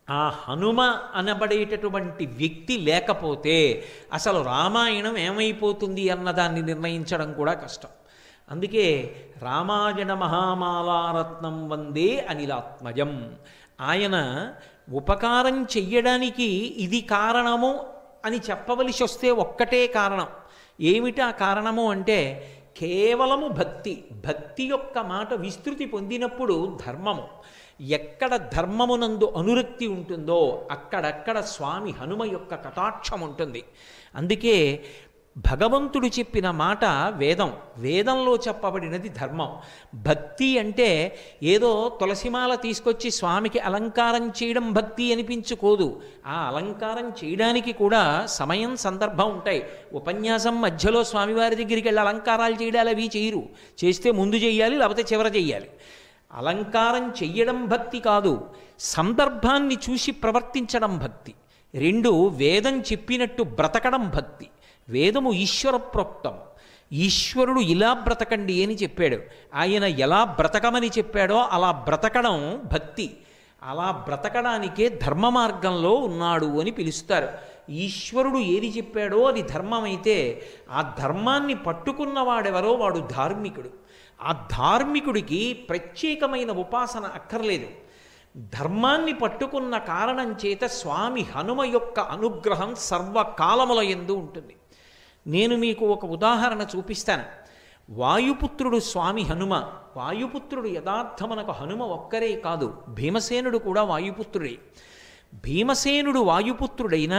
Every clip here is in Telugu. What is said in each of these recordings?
ఆ హనుమ అనబడేటటువంటి వ్యక్తి లేకపోతే అసలు రామాయణం ఏమైపోతుంది అన్నదాన్ని నిర్ణయించడం కూడా కష్టం. అందుకే రామాయణ మహామాలారత్నం వందే అనిలాత్మజం. ఆయన ఉపకారం చెయ్యడానికి ఇది కారణము అని చెప్పవలసి వస్తే ఒక్కటే కారణం. ఏమిటి ఆ కారణము అంటే కేవలము భక్తి. భక్తి యొక్క మాట విస్తృతి పొందినప్పుడు ధర్మము, ఎక్కడ ధర్మమునందు అనురక్తి ఉంటుందో అక్కడక్కడ స్వామి హనుమ యొక్క కటాక్షం ఉంటుంది. అందుకే భగవంతుడు చెప్పిన మాట వేదం, వేదంలో చెప్పబడినది ధర్మం. భక్తి అంటే ఏదో తులసిమాల తీసుకొచ్చి స్వామికి అలంకారం చేయడం భక్తి అనిపించుకోదు. ఆ అలంకారం చేయడానికి కూడా సమయం సందర్భం ఉంటాయి. ఉపన్యాసం మధ్యలో స్వామివారి దగ్గరికి వెళ్ళి అలంకారాలు చేయడాలు అవి చేయరు. చేస్తే ముందు చెయ్యాలి, లేకపోతే చివర చెయ్యాలి. అలంకారం చెయ్యడం భక్తి కాదు, సందర్భాన్ని చూసి ప్రవర్తించడం భక్తి. రెండు, వేదం చెప్పినట్టు బ్రతకడం భక్తి. వేదము ఈశ్వర ప్రోక్తం. ఈశ్వరుడు ఇలా బ్రతకండి అని చెప్పాడు. ఆయన ఎలా బ్రతకమని చెప్పాడో అలా బ్రతకడం భక్తి. అలా బ్రతకడానికే ధర్మ మార్గంలో ఉన్నాడు అని పిలుస్తారు. ఈశ్వరుడు ఏది చెప్పాడో అది ధర్మమైతే ఆ ధర్మాన్ని పట్టుకున్నవాడెవరో వాడు ధార్మికుడు. ఆ ధార్మికుడికి ప్రత్యేకమైన ఉపాసన అక్కర్లేదు. ధర్మాన్ని పట్టుకున్న కారణం చేత స్వామి హనుమ యొక్క అనుగ్రహం సర్వకాలముల యందు ఉంటుంది. నేను మీకు ఒక ఉదాహరణ చూపిస్తాను. వాయుపుత్రుడు స్వామి హనుమ. వాయుపుత్రుడు యథార్థమనకు హనుమ ఒక్కరే కాదు, భీమసేనుడు కూడా వాయుపుత్రుడే. భీమసేనుడు వాయుపుత్రుడైనా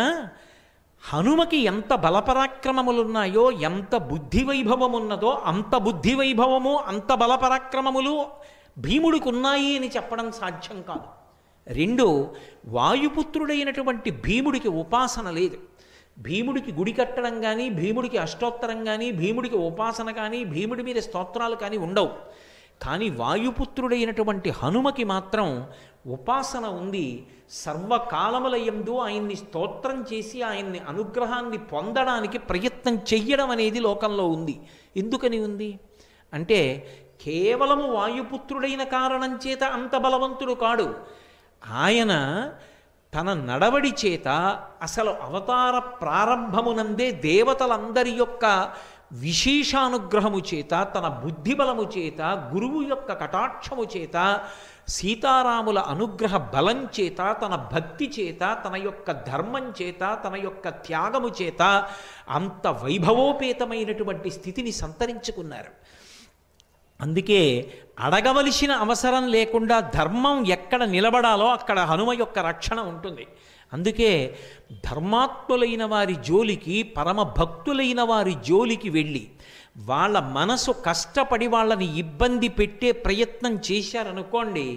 హనుమకి ఎంత బలపరాక్రమములున్నాయో, ఎంత బుద్ధి వైభవం ఉన్నదో అంత బుద్ధి వైభవము అంత బలపరాక్రమములు భీముడికి ఉన్నాయి అని చెప్పడం సాధ్యం కాదు. రెండు, వాయుపుత్రుడైనటువంటి భీముడికి ఉపాసన లేదు. భీముడికి గుడి కట్టడం కానీ, భీముడికి అష్టోత్తరం కానీ, భీముడికి ఉపాసన కానీ, భీముడి మీద స్తోత్రాలు కానీ ఉండవు. కానీ వాయుపుత్రుడైనటువంటి హనుమకి మాత్రం ఉపాసన ఉంది. సర్వకాలముల యందు ఆయన్ని స్తోత్రం చేసి ఆయన్ని అనుగ్రహాన్ని పొందడానికి ప్రయత్నం చెయ్యడం అనేది లోకంలో ఉంది. ఎందుకని ఉంది అంటే కేవలము వాయుపుత్రుడైన కారణం చేత అంత బలవంతుడు కాడు. ఆయన తన నడవడి చేత అసలు అవతార ప్రారంభమునందే దేవతలందరి యొక్క విశేషానుగ్రహము చేత, తన బుద్ధిబలము చేత, గురువు యొక్క కటాక్షము చేత, సీతారాముల అనుగ్రహ బలం చేత, తన భక్తి చేత, తన యొక్క ధర్మం చేత, తన యొక్క త్యాగము చేత అంత వైభవోపేతమైనటువంటి స్థితిని సంతరించుకున్నారు. అందుకే అడగవలసిన అవసరం లేకుండా ధర్మం ఎక్కడ నిలబడాలో అక్కడ హనుమ యొక్క రక్షణ ఉంటుంది. అందుకే ధర్మాత్ములైన వారి జోలికి, పరమ భక్తులైన వారి జోలికి వెళ్ళి వాళ్ళ మనసు కష్టపడి వాళ్ళని ఇబ్బంది పెట్టే ప్రయత్నం చేశారనుకోండి,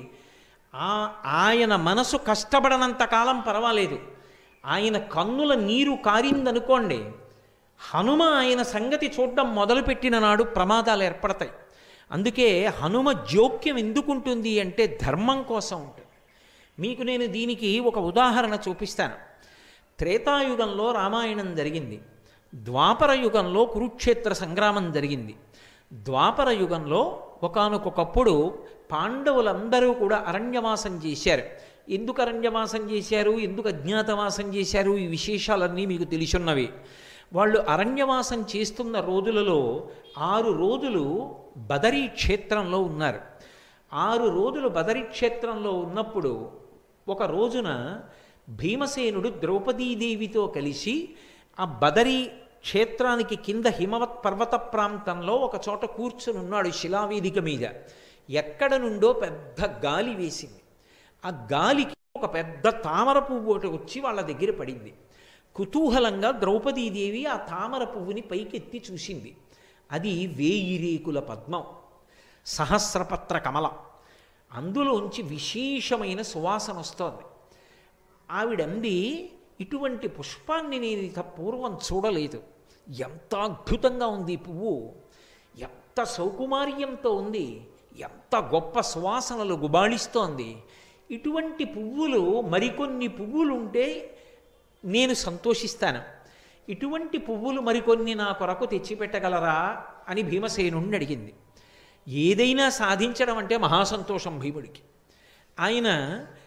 ఆయన మనసు కష్టపడనంత కాలం పర్వాలేదు. ఆయన కన్నుల నీరు కారిందనుకోండి, హనుమ ఆయన సంగతి చూడడం మొదలుపెట్టిన నాడు ప్రమాదాలు ఏర్పడతాయి. అందుకే హనుమ జోక్యం ఎందుకుంటుంది అంటే ధర్మం కోసం ఉంటుంది. మీకు నేను దీనికి ఒక ఉదాహరణ చూపిస్తాను. త్రేతాయుగంలో రామాయణం జరిగింది. ద్వాపర యుగంలో కురుక్షేత్ర సంగ్రామం జరిగింది. ద్వాపర యుగంలో ఒకానొకప్పుడు పాండవులందరూ కూడా అరణ్యవాసం చేశారు. ఎందుకు అరణ్యవాసం చేశారు, ఎందుకు అజ్ఞాతవాసం చేశారు, ఈ విశేషాలన్నీ మీకు తెలిసున్నవి. వాళ్ళు అరణ్యవాసం చేస్తున్న రోజులలో 6 రోజులు బదరీ క్షేత్రంలో ఉన్నారు. 6 రోజులు బదరీ క్షేత్రంలో ఉన్నప్పుడు ఒక రోజున భీమసేనుడు ద్రౌపదీదేవితో కలిసి ఆ బదరీ క్షేత్రానికి కింద హిమవత్ పర్వత ప్రాంతంలో ఒక చోట కూర్చుని ఉన్నాడు శిలావేదిక మీద. ఎక్కడ నుండో పెద్ద గాలి వేసింది. ఆ గాలికి ఒక పెద్ద తామర పువ్వు ఒకటి వచ్చి వాళ్ళ దగ్గర పడింది. కుతూహలంగా ద్రౌపదీదేవి ఆ తామర పువ్వుని పైకెత్తి చూసింది. అది 1000 రేకుల పద్మం, సహస్రపత్ర కమలం. అందులోంచి విశేషమైన సువాసన వస్తోంది. ఆవిడంది, ఇటువంటి పుష్పాన్ని నేను ఇక పూర్వం చూడలేదు. ఎంత అద్భుతంగా ఉంది ఈ పువ్వు, ఎంత సౌకుమార్యంతో ఉంది, ఎంత గొప్ప సువాసనలు గుబాళిస్తోంది. ఇటువంటి పువ్వులు మరికొన్ని పువ్వులుంటే నేను సంతోషిస్తాను. ఇటువంటి పువ్వులు మరికొన్ని నా కొరకు తెచ్చిపెట్టగలరా అని భీమసేనుణ్ణి అడిగింది. ఏదైనా సాధించడం అంటే మహాసంతోషం భీముడికి. ఆయన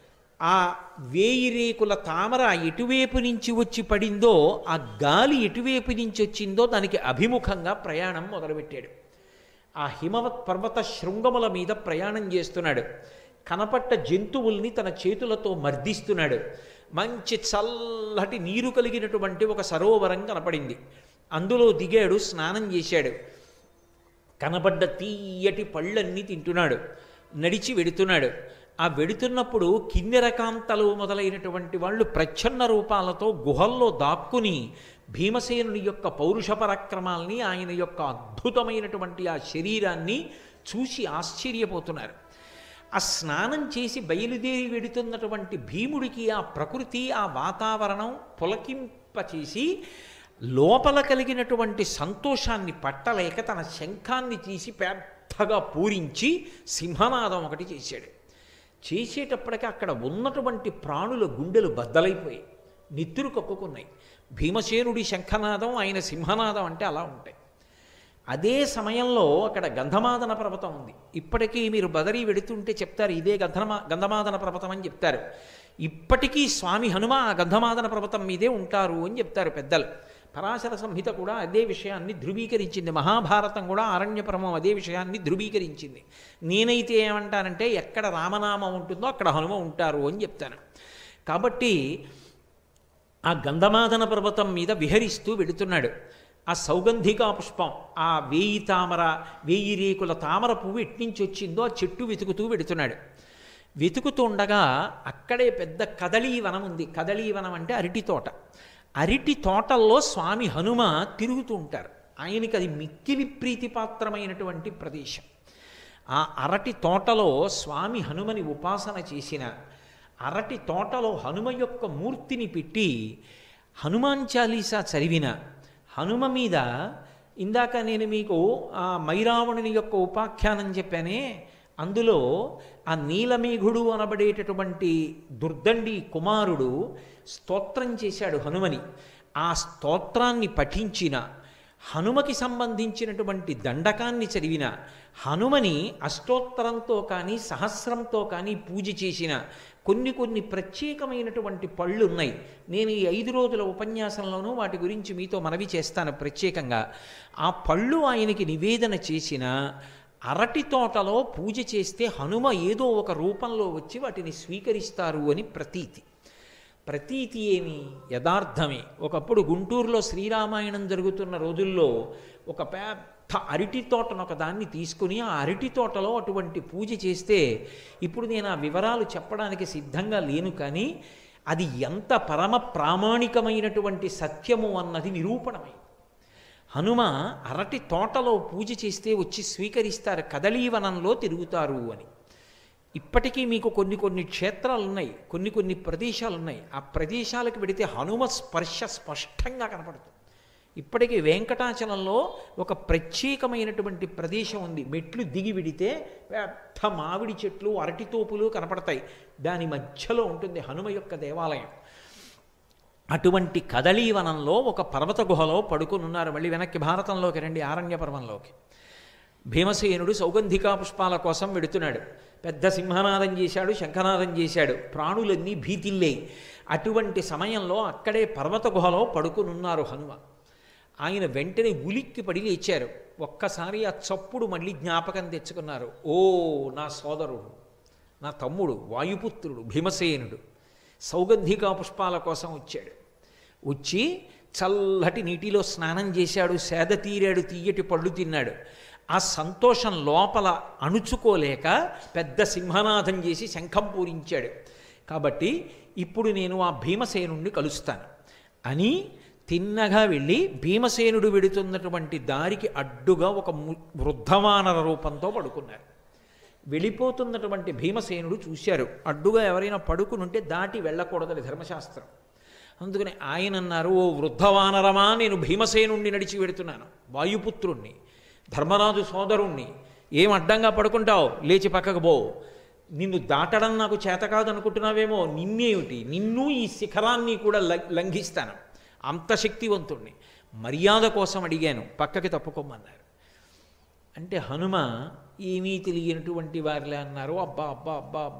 ఆ 1000 రేకుల తామర ఎటువైపు నుంచి వచ్చి పడిందో, ఆ గాలి ఎటువైపు నుంచి వచ్చిందో దానికి అభిముఖంగా ప్రయాణం మొదలుపెట్టాడు. ఆ హిమవత్ పర్వత శృంగముల మీద ప్రయాణం చేస్తున్నాడు. కనపట్ట జంతువుల్ని తన చేతులతో మర్దిస్తున్నాడు. మంచి చల్లటి నీరు కలిగినటువంటి ఒక సరోవరం కనపడింది. అందులో దిగాడు, స్నానం చేశాడు. కనబడ్డ తీయటి పళ్ళన్నీ తింటున్నాడు. నడిచి వెడుతున్నాడు. ఆ వెడుతున్నప్పుడు కిన్నెరకాంతలు మొదలైనటువంటి వాళ్ళు ప్రచ్ఛన్న రూపాలతో గుహల్లో దాక్కుని భీమసేనుని యొక్క పౌరుష పరాక్రమాల్ని, ఆయన యొక్క అద్భుతమైనటువంటి ఆ శరీరాన్ని చూసి ఆశ్చర్యపోతున్నారు. ఆ స్నానం చేసి బయలుదేరి వెడుతున్నటువంటి భీముడికి ఆ ప్రకృతి, ఆ వాతావరణం పులకింపచేసి లోపల కలిగినటువంటి సంతోషాన్ని పట్టలేక తన శంఖాన్ని తీసి పెద్దగా పూరించి సింహనాదం ఒకటి చేశాడు. చేసేటప్పటికీ అక్కడ ఉన్నటువంటి ప్రాణుల గుండెలు బద్దలైపోయాయి, నెత్తురు కక్కుకున్నాయి. భీమసేనుడి శంఖనాదం, ఆయన సింహనాదం అంటే అలా ఉంటాయి. అదే సమయంలో అక్కడ గంధమాదన పర్వతం ఉంది. ఇప్పటికీ మీరు బదరీ వెడుతుంటే చెప్తారు ఇదే గంధమాదన పర్వతం అని చెప్తారు. ఇప్పటికీ స్వామి హనుమ ఆ గంధమాదన పర్వతం మీదే ఉంటారు అని చెప్తారు పెద్దలు. పరాశర సంహిత కూడా అదే విషయాన్ని ధృవీకరించింది. మహాభారతం కూడా ఆరణ్యపర్వం అదే విషయాన్ని ధృవీకరించింది. నేనైతే ఏమంటానంటే ఎక్కడ రామనామం ఉంటుందో అక్కడ హనుమ ఉంటారు అని చెప్తాను. కాబట్టి ఆ గంధమాదన పర్వతం మీద విహరిస్తూ వెడుతున్నాడు. ఆ సౌగంధికా పుష్పం, ఆ 1000 రేకుల తామర పువ్వు ఎట్నుంచి వచ్చిందో ఆ చెట్టు వెతుకుతూ వెడుతున్నాడు. వెతుకుతుండగా అక్కడే పెద్ద కదళీవనం ఉంది. కదళీవనం అంటే అరటి తోట. అరటి తోటల్లో స్వామి హనుమ తిరుగుతూ ఉంటారు. ఆయనకి అది మిక్కిలి ప్రీతిపాత్రమైనటువంటి ప్రదేశం. ఆ అరటి తోటలో స్వామి హనుమని ఉపాసన చేసిన, అరటి తోటలో హనుమ యొక్క మూర్తిని పెట్టి హనుమాన్ చాలీసా చదివిన, హనుమ మీద ఇందాక నేను మీకు ఆ మైరావణుని యొక్క ఉపాఖ్యానం చెప్పానే, అందులో ఆ నీలమేఘుడు అనబడేటటువంటి దుర్దండి కుమారుడు స్తోత్రం చేశాడు హనుమని. ఆ స్తోత్రాన్ని పఠించిన, హనుమకి సంబంధించినటువంటి దండకాన్ని చదివిన, హనుమని అష్టోత్తరంతో కానీ సహస్రంతో కానీ పూజ చేసిన కొన్ని ప్రత్యేకమైనటువంటి పళ్ళు ఉన్నాయి. నేను ఈ 5 రోజుల ఉపన్యాసంలోనూ వాటి గురించి మీతో మనవి చేస్తాను ప్రత్యేకంగా. ఆ పళ్ళు ఆయనకి నివేదన చేసిన, అరటి తోటలో పూజ చేస్తే హనుమ ఏదో ఒక రూపంలో వచ్చి వాటిని స్వీకరిస్తారు అని ప్రతీతి. ప్రతీతి ఏమి? యథార్థమే. ఒకప్పుడు గుంటూరులో శ్రీరామాయణం జరుగుతున్న రోజుల్లో ఒక పెద్ద అరటి తోటను ఒక దాన్ని తీసుకుని ఆ అరటి తోటలో అటువంటి పూజ చేస్తే, ఇప్పుడు నేను ఆ వివరాలు చెప్పడానికి సిద్ధంగా లేను, కానీ అది ఎంత పరమ ప్రామాణికమైనటువంటి సత్యము అన్నది నిరూపణమై. హనుమ అరటి తోటలో పూజ చేస్తే వచ్చి స్వీకరిస్తారు, కదళీవనంలో తిరుగుతారు అని. ఇప్పటికీ మీకు కొన్ని క్షేత్రాలు ఉన్నాయి, కొన్ని ప్రదేశాలు ఉన్నాయి. ఆ ప్రదేశాలకు వెడితే హనుమ స్పర్శ స్పష్టంగా కనపడుతుంది. ఇప్పటికీ వెంకటాచలంలో ఒక ప్రత్యేకమైనటువంటి ప్రదేశం ఉంది. మెట్లు దిగి విడితే పెద్ద మామిడి చెట్లు, అరటి తోపులు కనపడతాయి. దాని మధ్యలో ఉంటుంది హనుమ యొక్క దేవాలయం. అటువంటి కదళీవనంలో ఒక పర్వత గుహలో పడుకుని ఉన్నారు. మళ్ళీ వెనక్కి భారతంలోకి రండి, ఆరణ్య పర్వంలోకి. భీమసేనుడు సౌగంధికా పుష్పాల కోసం వెడుతున్నాడు. పెద్ద సింహనాదం చేశాడు, శంఖనాదం చేశాడు. ప్రాణులన్నీ భీతిల్లేయి. అటువంటి సమయంలో అక్కడే పర్వత గుహలో పడుకునున్నారు హనుమ. ఆయన వెంటనే ఉలిక్కి పడి లేచారు. ఒక్కసారి ఆ చప్పుడు మళ్ళీ జ్ఞాపకం తెచ్చుకున్నారు. ఓ నా సోదరుడు, నా తమ్ముడు, వాయుపుత్రుడు భీమసేనుడు సౌగంధికా పుష్పాల కోసం వచ్చాడు. వచ్చి చల్లటి నీటిలో స్నానం చేశాడు, సేద తీరాడు, తీయటి పళ్ళు తిన్నాడు. ఆ సంతోషం లోపల అణుచుకోలేక పెద్ద సింహనాదం చేసి శంఖం పూరించాడు. కాబట్టి ఇప్పుడు నేను ఆ భీమసేనుణ్ణి కలుస్తాను అని తిన్నగా వెళ్ళి భీమసేనుడు వెడుతున్నటువంటి దారికి అడ్డుగా ఒక వృద్ధవానర రూపంతో పడుకున్నారు. వెళ్ళిపోతున్నటువంటి భీమసేనుడు చూశారు, అడ్డుగా ఎవరైనా పడుకునుంటే దాటి వెళ్ళకూడదని ధర్మశాస్త్రం. అందుకని ఆయన అన్నారు, ఓ వృద్ధవానరమా, నేను భీమసేనుణ్ణి నడిచి వెడుతున్నాను, వాయుపుత్రుణ్ణి, ధర్మరాజు సోదరుణ్ణి. ఏం అడ్డంగా పడుకుంటావు, లేచి పక్కకు పో. నిన్ను దాటడం నాకు చేత కాదనుకుంటున్నావేమో, నిన్నేమిటి, నిన్ను ఈ శిఖరాన్ని కూడా లంఘిస్తాను, అంత శక్తివంతుణ్ణి. మర్యాద కోసం అడిగాను, పక్కకి తప్పుకోమన్నారు. అంటే హనుమ ఏమీ తెలియనటువంటి వారిలే అన్నారు, అబ్బా అబ్బా అబ్బా అబ్బా,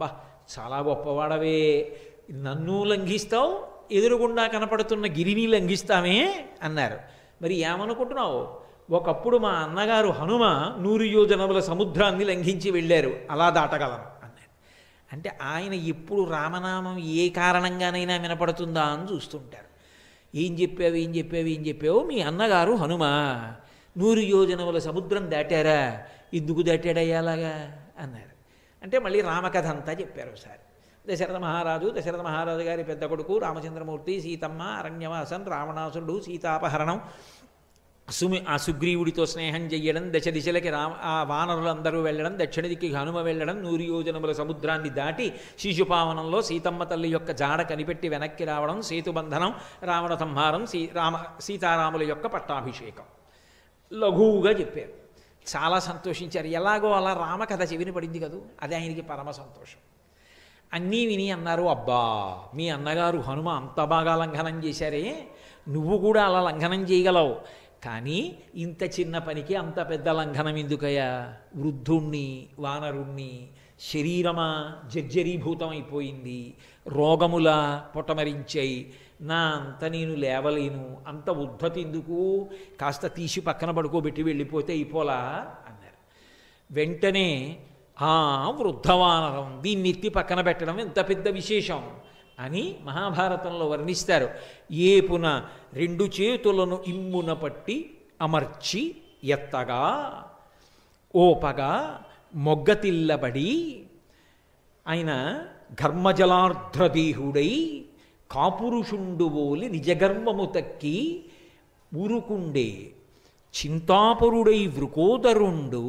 చాలా గొప్పవాడవే, నన్ను లంఘిస్తావు, ఎదురుగుండా కనపడుతున్న గిరిని లంఘిస్తామే అన్నారు. మరి ఏమనుకుంటున్నావు, ఒకప్పుడు మా అన్నగారు హనుమ 100 యోజనముల సముద్రాన్ని లంఘించి వెళ్ళారు, అలా దాటగలను అన్నారు. అంటే ఆయన ఎప్పుడు రామనామం ఏ కారణంగానైనా వినపడుతుందా అని చూస్తుంటారు. ఏం చెప్పావు, మీ అన్నగారు హనుమ 100 యోజనముల సముద్రం దాటారా, ఎందుకు దాటాడయ్యా అలాగా అన్నారు. అంటే మళ్ళీ రామకథ అంతా చెప్పారు ఒకసారి. దశరథ మహారాజు గారి పెద్ద కొడుకు రామచంద్రమూర్తి, సీతమ్మ, అరణ్యవాసం, రావణాసురుడు, సీతాపహరణం, ఆ సుగ్రీవుడితో స్నేహం చెయ్యడం, దశ దిశలకి ఆ వానరులందరూ వెళ్ళడం, దక్షిణ దిక్కి హనుమ వెళ్ళడం, 100 యోజనముల సముద్రాన్ని దాటి శిశుపావనంలో సీతమ్మ తల్లి యొక్క జాడ కనిపెట్టి వెనక్కి రావడం, సేతుబంధనం, రావణ సంహారం, సీతారాముల యొక్క పట్టాభిషేకం లఘువుగా చెప్పారు. చాలా సంతోషించారు. ఎలాగో అలా రామకథ చెవిని పడింది కదూ, అది ఆయనకి పరమ సంతోషం. అన్నీ విని అన్నారు, అబ్బా మీ అన్నగారు హనుమ అంత బాగా లంఘనం చేశారే, నువ్వు కూడా అలా లంఘనం చేయగలవు, కానీ ఇంత చిన్న పనికి అంత పెద్ద లంఘనం ఎందుకయ్యా, వృద్ధుణ్ణి, వానరుణ్ణి, శరీరమా జర్జరీభూతం అయిపోయింది, రోగములా పొటమరించాయి, నా అంత నేను లేవలేను, అంత ఉద్ధతి ఎందుకు, కాస్త తీసి పక్కన పడుకోబెట్టి వెళ్ళిపోతే అయిపోలా అన్నారు. వెంటనే వృద్ధవానరం, దీన్ని ఎత్తి పక్కన పెట్టడం ఎంత పెద్ద విశేషం అని మహాభారతంలో వర్ణిస్తారు. ఏపున 2 చేతులను ఇమ్మున పట్టి అమర్చి ఎత్తగా ఓపగా మొగ్గతిల్లబడి ఆయన ఘర్మజలార్ధ్రదేహుడై కాపురుషుండు ఓలి నిజగర్వము తక్కి ఊరుకుండే చింతాపరుడై వృకోదరుండు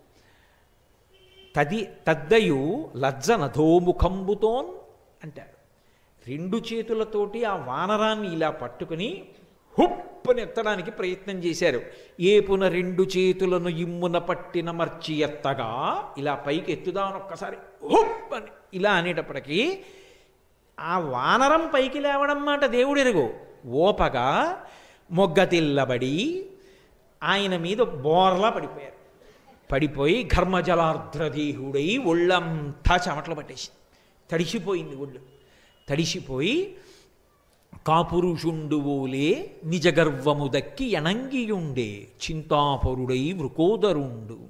తద్దయు లజ్జ నధోముఖంబుతోన్ అంటారు. 2 చేతులతోటి ఆ వానరాన్ని ఇలా పట్టుకుని హుప్పని ఎత్తడానికి ప్రయత్నం చేశారు. ఏపున 2 చేతులను ఇమ్మున పట్టిన మర్చి ఎత్తగా, ఇలా పైకి ఎత్తుదామని ఒక్కసారి హుప్పని ఇలా అనేటప్పటికీ ఆ వానరం పైకి లేవడం మాట దేవుడెరుగు, ఓపగా మొగ్గతిల్లబడి ఆయన మీద బోర్లా పడిపోయారు. పడిపోయి ఘర్మజలార్ధ్రదేహుడై ఒళ్ళంతా చెమటలు పట్టేసి తడిసిపోయింది ఒళ్ళు. తడిసిపోయి కాపురుషుండు ఓలే నిజగర్వము దక్కి ఎణంగియుండే చింతాపరుడై వృకోదరుండు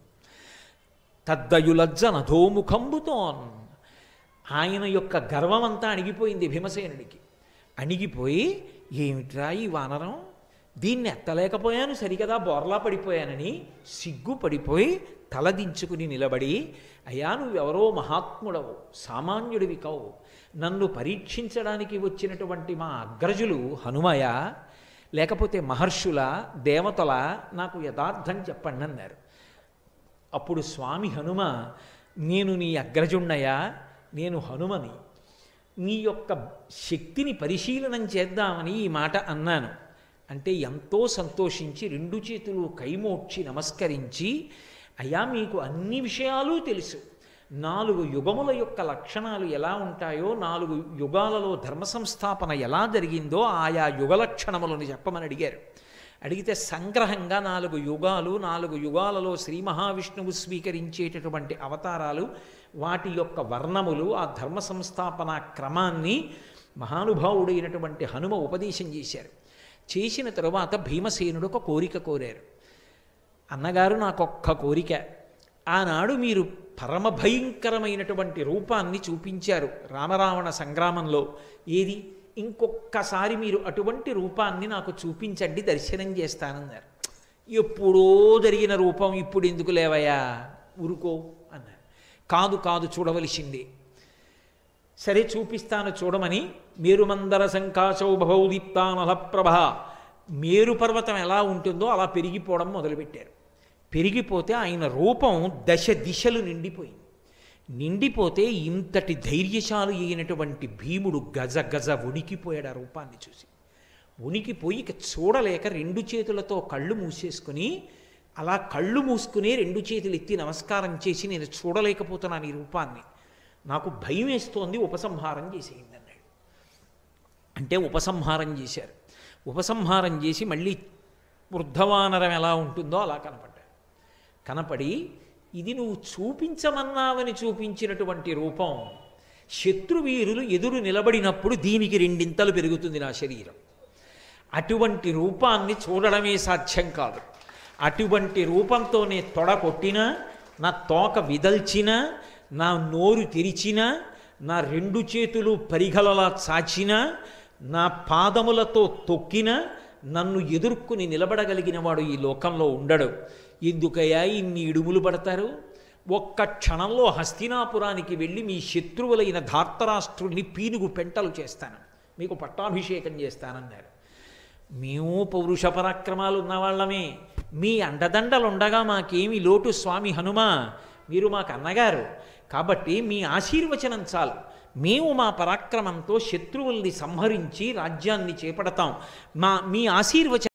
తద్దయులజ్జ నధోముఖంబుతోన్. ఆయన యొక్క గర్వమంతా అణిగిపోయింది భీమసేనుడికి. అణిగిపోయి ఏమిట్రా ఈ వానరం, దీన్ని ఎత్తలేకపోయాను సరికదా, బోర్లా పడిపోయానని సిగ్గుపడిపోయి తలదించుకుని నిలబడి, అయ్యా నువ్వెవరో మహాత్ముడవు, సామాన్యుడివి కావు, నన్ను పరీక్షించడానికి వచ్చినటువంటి మా అగ్రజులు హనుమయ లేకపోతే మహర్షుల, దేవతల, నాకు యథార్థం చెప్పండి అన్నారు. అప్పుడు స్వామి హనుమ, నేను నీ అగ్రజుణ్ణయా, నేను హనుమని, నీ యొక్క శక్తిని పరిశీలనం చేద్దామని ఈ మాట అన్నాను అంటే ఎంతో సంతోషించి 2 చేతులు కైమోడ్చి నమస్కరించి, అయ్యా మీకు అన్ని విషయాలు తెలుసు, 4 యుగముల యొక్క లక్షణాలు ఎలా ఉంటాయో, 4 యుగాలలో ధర్మ సంస్థాపన ఎలా జరిగిందో ఆయా యుగ లక్షణములను చెప్పమని అడిగారు. అడిగితే సంగ్రహంగా 4 యుగాలు, 4 యుగాలలో శ్రీ మహావిష్ణువు స్వీకరించేటటువంటి అవతారాలు, వాటి యొక్క వర్ణములు, ఆ ధర్మ సంస్థాపన క్రమాన్ని మహానుభావుడైనటువంటి హనుమ ఉపదేశం చేశారు. చేసిన తరువాత భీమసేనుడు ఒక కోరిక కోరారు. అన్నగారు నాకొక్క కోరిక, ఆనాడు మీరు పరమ భయంకరమైనటువంటి రూపాన్ని చూపించారు రామరావణ సంగ్రామంలో, ఏది ఇంకొక్కసారి మీరు అటువంటి రూపాన్ని నాకు చూపించండి, దర్శనం చేస్తానన్నారు. ఎప్పుడో జరిగిన రూపం ఇప్పుడు ఎందుకు లేవయా, ఊరుకో అన్నారు. కాదు చూడవలసిందే. సరే చూపిస్తాను చూడమని మేరుమందర సంకాశౌ భవౌదీప్తానలప్రభ, మేరు పర్వతం ఎలా ఉంటుందో అలా పెరిగిపోవడం మొదలుపెట్టారు. పెరిగిపోతే ఆయన రూపం 10 దిశలు నిండిపోయింది. నిండిపోతే ఇంతటి ధైర్యశాలి అయినటువంటి భీముడు గజ గజ వణికిపోయాడు ఆ రూపాన్ని చూసి. వణికిపోయి ఇక చూడలేక 2 చేతులతో కళ్ళు మూసేసుకుని, అలా కళ్ళు మూసుకుని 2 చేతులు ఎత్తి నమస్కారం చేసి, నేను చూడలేకపోతున్నాను ఈ రూపాన్ని, నాకు భయం వేస్తోంది, ఉపసంహారం చేసేయండి అన్నాడు. అంటే ఉపసంహారం చేశారు. ఉపసంహారం చేసి మళ్ళీ వృద్ధవానరం ఎలా ఉంటుందో అలా కనపడ్డాడు. కనపడి, ఇది నువ్వు చూపించమన్నావని చూపించినటువంటి రూపం, శత్రువీరులు ఎదురు నిలబడినప్పుడు దీనికి రెండింతలు పెరుగుతుంది నా శరీరం. అటువంటి రూపాన్ని చూడడమే సాధ్యం కాదు. అటువంటి రూపంతోనే తొడ కొట్టినా, నా తోక విదల్చినా, నా నోరు తెరిచినా, నా రెండు చేతులు పరిగలలా చాచినా, నా పాదములతో తొక్కినా నన్ను ఎదుర్కొని నిలబడగలిగిన వాడు ఈ లోకంలో ఉండడు. ఎందుకయ్యా ఇన్ని ఇడుములు పడతారు? ఒక్క క్షణంలో హస్తినాపురానికి వెళ్ళి మీ శత్రువులైన ధార్తరాష్ట్రుడిని పీనుగు పెంటలు చేస్తాను, మీకు పట్టాభిషేకం చేస్తానన్నారు. మేము పౌరుష పరాక్రమాలు ఉన్నవాళ్ళమే, మీ అండదండలుండగా మాకేమి లోటు స్వామి హనుమా, మీరు మాకు అన్నగారు కాబట్టి మీ ఆశీర్వచనం చాలు. మేము మా పరాక్రమంతో శత్రువుల్ని సంహరించి రాజ్యాన్ని చేపడతాం. మీ ఆశీర్వచనం